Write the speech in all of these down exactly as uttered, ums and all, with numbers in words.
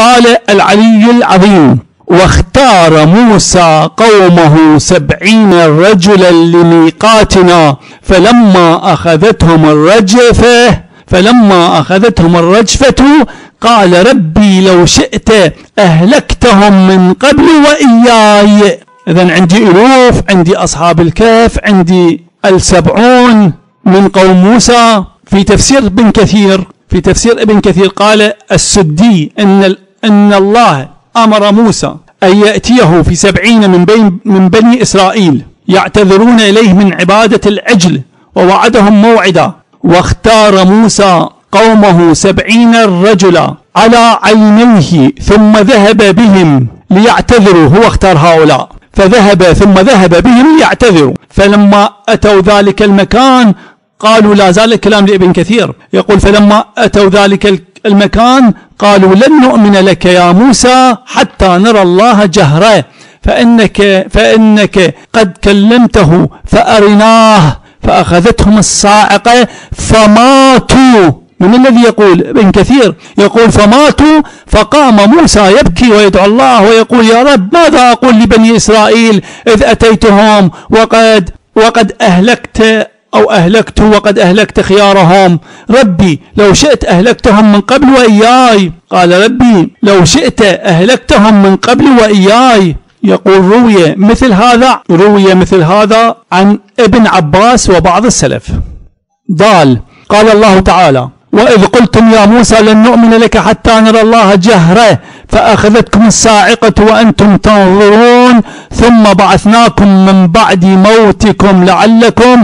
قال العلي العظيم: واختار موسى قومه سبعين رجلا لميقاتنا فلما أخذتهم الرجفة فلما أخذتهم الرجفة قال ربي لو شئت أهلكتهم من قبل وإياي. إذن عندي ألوف، عندي أصحاب الكهف، عندي السبعون من قوم موسى. في تفسير ابن كثير في تفسير ابن كثير قال السدي إن إن الله أمر موسى أن يأتيه في سبعين من بين من بني إسرائيل يعتذرون إليه من عبادة العجل ووعدهم موعدا، واختار موسى قومه سبعين رجلا على عينيه ثم ذهب بهم ليعتذروا. هو اختار هؤلاء فذهب ثم ذهب بهم ليعتذروا. فلما أتوا ذلك المكان قالوا، لا زال الكلام لابن كثير يقول: فلما أتوا ذلك المكان قالوا لن نؤمن لك يا موسى حتى نرى الله جهرا فإنك, فإنك قد كلمته فأرناه. فأخذتهم الصاعقة فماتوا. من الذي يقول؟ ابن كثير يقول فماتوا. فقام موسى يبكي ويدعو الله ويقول: يا رب ماذا أقول لبني إسرائيل إذ أتيتهم وقد وقد أهلكت أو أهلكت وقد أهلكت خيارهم؟ ربي لو شئت أهلكتهم من قبل وإياي. قال ربي لو شئت أهلكتهم من قبل وإياي. يقول روي مثل هذا روي مثل هذا عن ابن عباس وبعض السلف. ضال. قال الله تعالى: وإذ قلتم يا موسى لن نؤمن لك حتى نرى الله جهرة فأخذتكم الصاعقة وأنتم تنظرون ثم بعثناكم من بعد موتكم لعلكم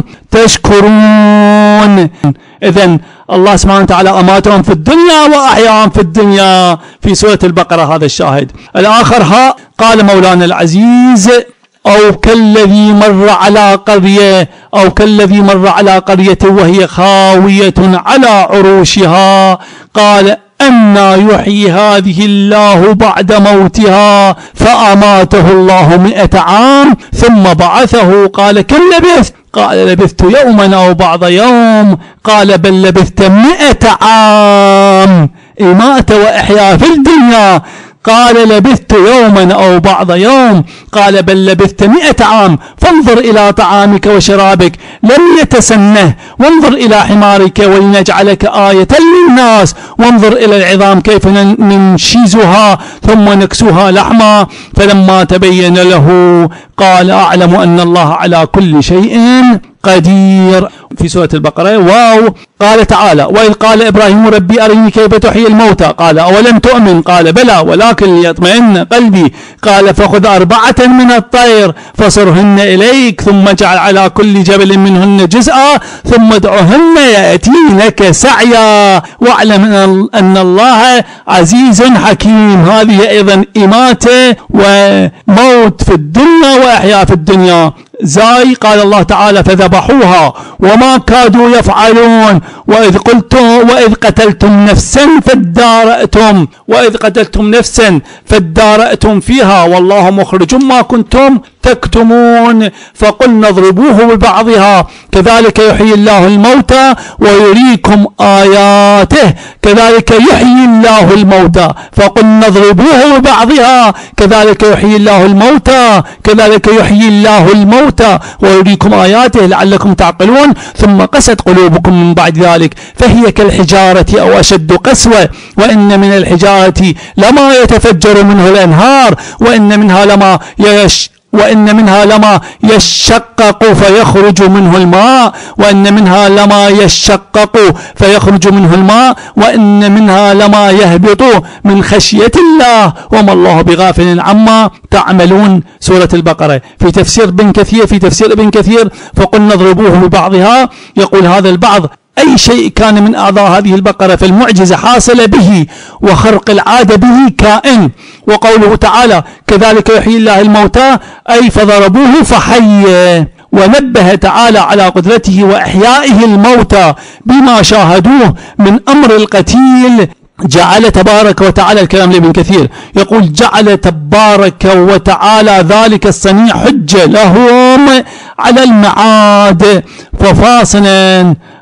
تشكرون. إذن الله سبحانه وتعالى أماتهم في الدنيا وأحياهم في الدنيا في سورة البقرة. هذا الشاهد. الآخر ها قال مولانا العزيز: أو كالذي مر على قرية أو كالذي مر على قرية وهي خاوية على عروشها قال أنى يحيي هذه الله بعد موتها فأماته الله مئة عام ثم بعثه. قال كم لبثت؟ قال لبثت يوما أو بعض يوم. قال بل لبثت مئة عام. إماتة وإحياء في الدنيا. قال لبثت يوما أو بعض يوم. قال بل لبثت مئة عام. فانظر إلى طعامك وشرابك لم يتسنه، وانظر إلى حمارك ولنجعلك آية للناس، وانظر إلى العظام كيف ننشزها ثم نكسوها لحما. فلما تبين له قال أعلم أن الله على كل شيء قدير. في سورة البقرة. واو. قال تعالى: وإذ قال إبراهيم ربي أرني كيف تحيي الموتى قال أولم تؤمن قال بلى ولكن ليطمئن قلبي. قال فخذ أربعة من الطير فصرهن إليك ثم اجعل على كل جبل منهن جزءا ثم ادعهن يأتينك سعيا واعلم أن الله عزيز حكيم. هذه أيضا إماتة وموت في الدنيا وإحياء في الدنيا. زاي. قال الله تعالى: فذبحوها وما كادوا يفعلون وإذ قلتم وإذ قتلتم نفسا فادارأتم وإذ قتلتم نفسا فادارأتم فيها والله مخرج ما كنتم تكتمون. فقلنا اضربوه ببعضها كذلك يحيي الله الموتى ويريكم آياته كذلك يحيي الله الموتى. فقلنا اضربوه ببعضها كذلك يحيي الله الموتى كذلك يحيي الله الموتى ويريكم آياته لعلكم تعقلون. ثم قست قلوبكم من بعد ذلك فهي كالحجارة أو أشد قسوة وإن من الحجارة لما يتفجر منه الأنهار وإن منها لما يش وإن منها لما يشقق فيخرج منه الماء وإن منها لما يشقق فيخرج منه الماء وإن منها لما يهبط من خشية الله وما الله بغافل عما تعملون. سورة البقرة. في تفسير ابن كثير في تفسير ابن كثير فقلنا اضربوه ببعضها. يقول هذا البعض أي شيء كان من أعضاء هذه البقرة فالمعجزة حاصلة به وخرق العادة به كائن. وقوله تعالى كذلك يحيي الله الموتى أي فضربوه فحي. ونبه تعالى على قدرته وإحيائه الموتى بما شاهدوه من أمر القتيل. جعل تبارك وتعالى الكلام لابن كثير يقول جعل تبارك وتعالى ذلك الصنيع حجة لهم على المعاد ففاصلا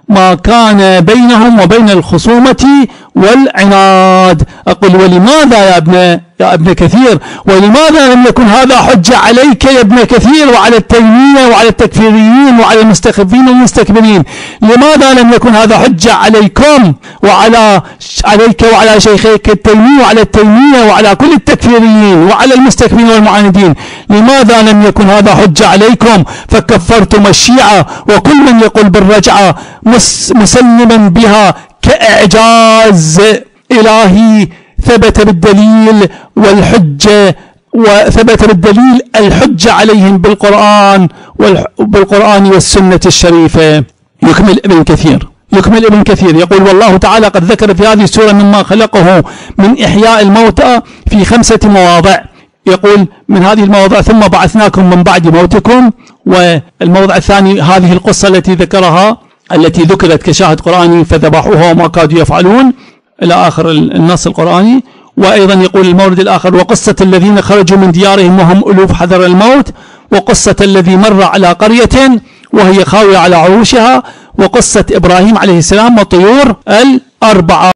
ما كان بينهم وبين الخصومة والعناد. أقول ولماذا يا ابن يا ابن كثير، ولماذا لم يكن هذا حجة عليك يا ابن كثير وعلى التيمية وعلى التكفيريين وعلى المستخفين والمستكبرين؟ لماذا لم يكن هذا حجة عليكم وعلى عليك وعلى شيخيك التيمية وعلى التيمية وعلى كل التكفيريين وعلى المستكبرين والمعاندين؟ لماذا لم يكن هذا حجة عليكم فكفرتم الشيعة وكل من يقول بالرجعة مسلما بها كإعجاز إلهي ثبت بالدليل والحجة، وثبت بالدليل الحجة عليهم بالقرآن بالقرآن والسنة الشريفة. يكمل ابن كثير يكمل ابن كثير يقول والله تعالى قد ذكر في هذه السورة مما خلقه من إحياء الموتى في خمسة مواضع. يقول من هذه المواضع ثم بعثناكم من بعد موتكم، والموضع الثاني هذه القصة التي ذكرها التي ذكرت كشاهد قرآني فذبحوها وما كادوا يفعلون إلى آخر النص القرآني. وأيضا يقول المورد الآخر وقصة الذين خرجوا من ديارهم وهم ألوف حذر الموت، وقصة الذي مر على قرية وهي خاوية على عروشها، وقصة إبراهيم عليه السلام والطيور الأربعة.